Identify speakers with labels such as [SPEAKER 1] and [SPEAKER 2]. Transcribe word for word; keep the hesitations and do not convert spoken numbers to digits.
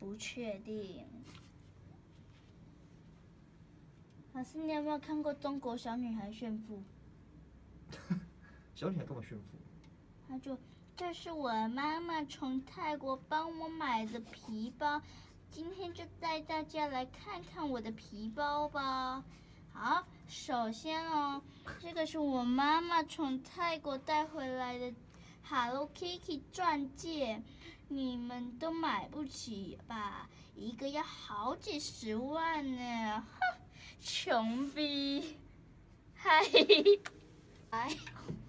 [SPEAKER 1] 不确定。老师，你有没有看过《中国小女孩炫富》？
[SPEAKER 2] 小女孩干嘛炫富？
[SPEAKER 1] 她就这是我妈妈从泰国帮我买的皮包，今天就带大家来看看我的皮包吧。好，首先哦，这个是我妈妈从泰国带回来的 Hello Kitty 钻戒，你们都买不起吧？一个要好几十万呢，哼，穷逼！嗨，哎。